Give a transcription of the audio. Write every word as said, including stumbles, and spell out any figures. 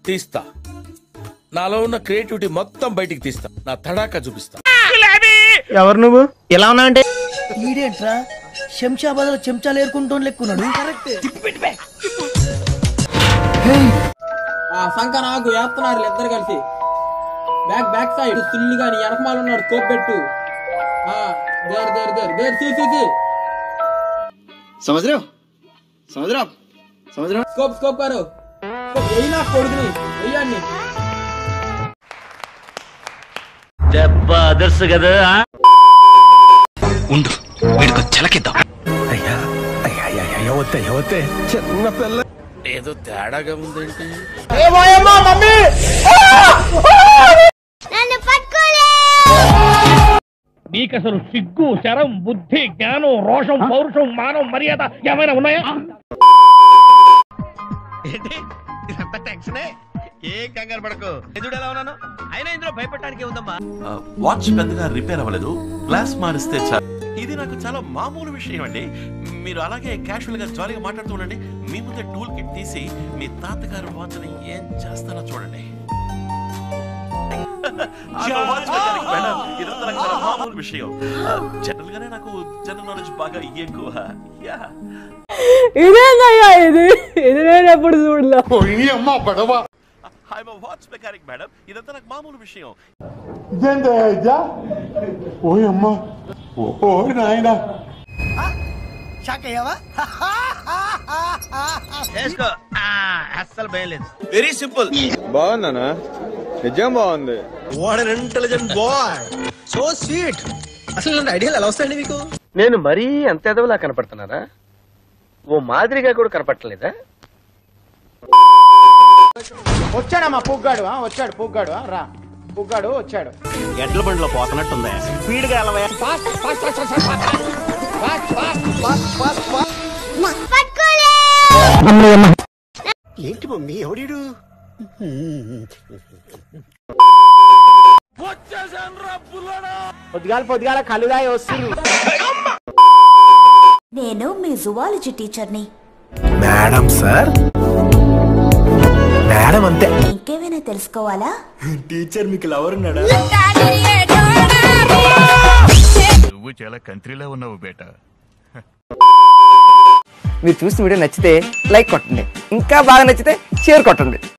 తీస్తా. నాలో ఉన్న క్రియేటివిటీ మొత్తం బయటికి తీస్తా. నా తడాకా చూపిస్తా. ఎవరు నువ్వు ఎలా ఉన్నావంటే ఈడేంట్రా శంషాబాద్ లో చెంచాలు ఏరుకుంటూ లెక్కున్నాడు. సంక నాకు వేస్తున్నారు ఇద్దరు కలిసి. బ్యాక్ బ్యాక్ సైడ్ సుల్లి గాని వెనకమాలు ఉన్నాడు. స్కోప్ పెట్టు. There there there there see see see समझ रहे हो समझ रहे हो समझ रहे हो स्कोप स्कोप करो. स्कोप यही ना కొడుకుని వెయ్యండి. జబర్దస్త్ కదా. ఉండు వీడికి చలకిద్దాం. అయ్యా అయ్యా అయ్యా వద్దే వద్దే చిన్న పిల్ల ఏదో తేడాగా ఉందేంటి. నీకసలు సిగ్గు శరం బుద్ధి జ్ఞానం రోషం పౌరుషం మానం మర్యాద ఏమైనా ఉన్నాయా? ఏం కంగారు పడకు. ఎదుడు ఎలా ఉన్నాను అయినా ఇందులో భయపడటానికి ఉందమ్మా. వాచ్ పెద్దగా రిపేర్ అవ్వలేదు. గ్లాస్ మారిస్తే చాలు. ఇది నాకు చాలా మామూలు విషయం అండి. మీరు అలాగే క్యాషువల్ గా జాలీగా మాట్లాడుతూ ఉండండి. మీ ముందే టూల్ కిట్ తీసి మీ తాతగారు వాచ్ని ఏం చేస్తానో చూడండి. ఇదంతా నాకు చాలా మామూలు విషయం. జనరల్ గానే నాకు జనరల్ నాలెడ్జ్ బాగా ఎక్కువ. ఇదేందయ్యా ఇది ఇది నేను ఎప్పుడు చూడలే. I'm a watch mechanic, madam. ఇదంతా నాకు మామూలు విషయం. అస్సలు భయలేదు. Very simple. బాగుందనా? నిజం బాగుంది. What an intelligent boy. So sweet. అసలు ఇలాంటి ఐడియాలు ఎలా వస్తాయండి మీకు? నేను మరీ అంత ఎదవలా కనపడుతున్నారా? ఓ మాదిరిగా కూడా కనపడలేదా? వచ్చాడమ్మా పుగ్గాడు. వచ్చాడు పుగ్గాడు. రా పుగ్గాడు వచ్చాడు. ఎడ్ల బండిలో పోతున్నట్టుందా? స్పీడ్ గా ఏంటి మమ్మీ ఎవడీడు? పొద్దుగాల పొద్దుగాల కలుగాయ వస్తుంది. నేను మీ జువాలజీ టీచర్ని. మేడం సార్ మేడం అంతే. ఇంకేమైనా తెలుసుకోవాలా? టీచర్ మీకు లవర్ ఉన్నాడా? నువ్వు చాలా కంట్రీలో ఉన్నావు బేటా. మీరు చూసిన వీడియో నచ్చితే లైక్ కొట్టండి. ఇంకా బాగా నచ్చితే షేర్ కొట్టండి.